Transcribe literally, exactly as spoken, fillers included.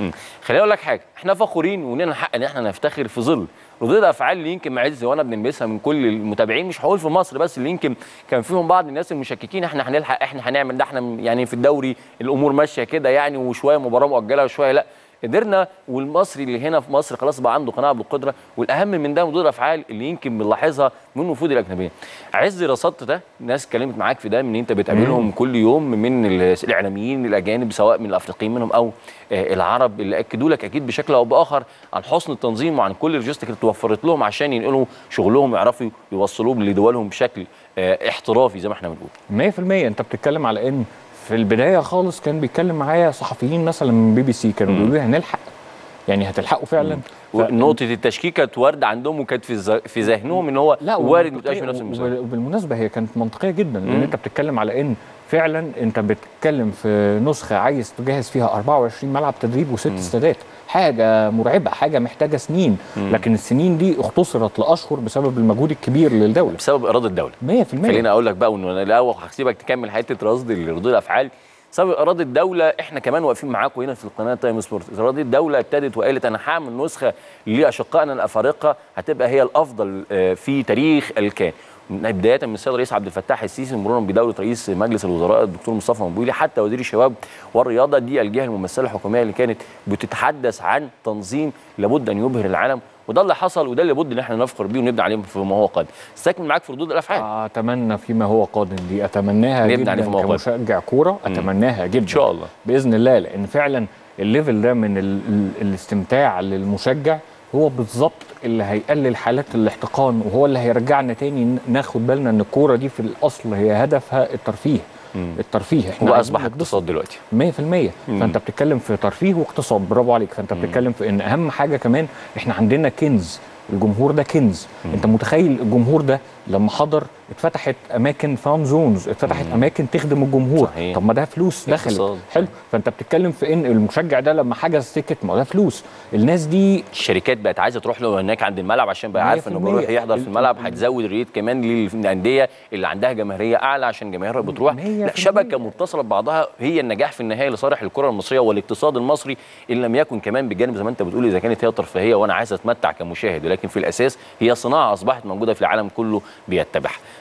م. خليني اقول لك حاجه، احنا فخورين ولنا الحق ان احنا نفتخر في ظل ردود افعال اللي يمكن معز وانا بنلمسها من كل المتابعين، مش هقول في مصر بس، اللي يمكن كان فيهم بعض الناس المشككين احنا هنلحق، احنا هنعمل ده، احنا يعني في الدوري الامور ماشيه كده يعني، وشويه مباراه مؤجله وشويه لا. قدرنا، والمصري اللي هنا في مصر خلاص بقى عنده قناعه بالقدره، والاهم من ده ردود الافعال اللي يمكن بنلاحظها من الوفود الاجنبيه. عز رصدت ده، ناس اتكلمت معاك في ده من انت بتقابلهم كل يوم من الاعلاميين الاجانب سواء من الافريقيين منهم او العرب، اللي اكدوا لك اكيد بشكل او باخر عن حسن التنظيم وعن كل اللوجيستيك اللي توفرت لهم عشان ينقلوا شغلهم ويعرفوا يوصلوه لدولهم بشكل احترافي زي ما احنا بنقول. مية في المية. انت بتتكلم على ان في البدايه خالص كان بيتكلم معايا صحفيين مثلا من بي بي سي كانوا بيقولوا لي هنلحق، يعني هتلحقوا فعلا. ف... نقطه التشكيك كانت وارده عندهم وكانت في ز... في ذهنهم ان هو وارد متقاش في نفس المسابقه. وبالمناسبه هي كانت منطقيه جدا، لان انت بتتكلم على ان فعلا انت بتتكلم في نسخه عايز تجهز فيها أربعة وعشرين ملعب تدريب وست استادات، حاجه مرعبه، حاجه محتاجه سنين. مم. لكن السنين دي اختصرت لاشهر بسبب المجهود الكبير للدوله، بسبب اراده الدوله. مية في المية. خليني اقول لك بقى، وان الاول هسيبك تكمل حته رصد ردود الافعال. بسبب اراده الدوله احنا كمان واقفين معاكم هنا في القناه تايم سبورت. اراده الدوله ابتدت وقالت انا هعمل نسخه لاشقائنا الافارقه هتبقى هي الافضل في تاريخ الكان، بدايه من السيد الرئيس عبد الفتاح السيسي مرورا بدوله رئيس مجلس الوزراء الدكتور مصطفى مدبولي حتى وزير الشباب والرياضه. دي الجهه الممثله الحكوميه اللي كانت بتتحدث عن تنظيم لابد ان يبهر العالم، وده اللي حصل وده اللي لابد ان احنا نفخر بيه ونبدا عليه فيما هو قادم. استكمل معاك في ردود الافعال. اتمنى فيما هو قادم دي اتمناها جدا كمشجع كوره، اتمناها جدا ان شاء الله باذن الله، لان فعلا الليفل ده من ال ال الاستمتاع للمشجع هو بالظبط اللي هيقلل حالات الاحتقان، وهو اللي هيرجعنا تاني ناخد بالنا ان الكوره دي في الاصل هي هدفها الترفيه. مم. الترفيه هو اصبح اقتصاد دلوقتي مية في المية. فانت بتتكلم في ترفيه واقتصاد، برافو عليك. فانت بتتكلم في ان اهم حاجه كمان احنا عندنا كنز، الجمهور ده كنز. مم. انت متخيل الجمهور ده لما حضر اتفتحت اماكن فان زونز، اتفتحت مم. اماكن تخدم الجمهور. صحيح. طب ما ده فلوس دخلت، حلو. فانت بتتكلم في ان المشجع ده لما حجز تيكت ما ده فلوس. الناس دي الشركات بقت عايزه تروح له هناك عند الملعب عشان بقى عارف انه بيروح يحضر في الملعب. هتزود الريت كمان للانديه اللي عندها جماهيريه اعلى عشان جماهيرها بتروح. لا، شبكه متصله ببعضها هي النجاح في النهايه لصالح الكره المصريه والاقتصاد المصري، ان لم يكن كمان بجانب زي ما انت بتقول اذا كانت هي ترفيهيه وانا عايز اتمتع كمشاهد، ولكن في الاساس هي صناعه اصبحت موجوده في العالم كله بيتبعها.